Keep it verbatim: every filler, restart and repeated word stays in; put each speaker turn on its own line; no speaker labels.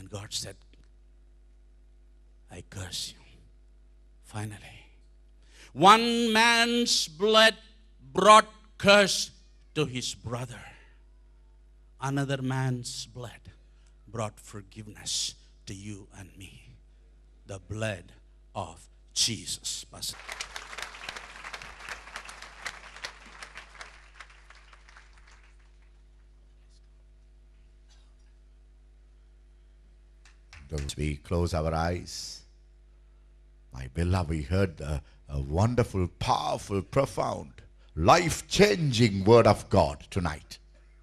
And God said, I curse you. Finally, one man's blood brought curse to his brother. Another man's blood brought forgiveness to you and me. The blood of Jesus. Pastor.
As we close our eyes, my beloved, we heard a, a wonderful, powerful, profound, life-changing word of God tonight.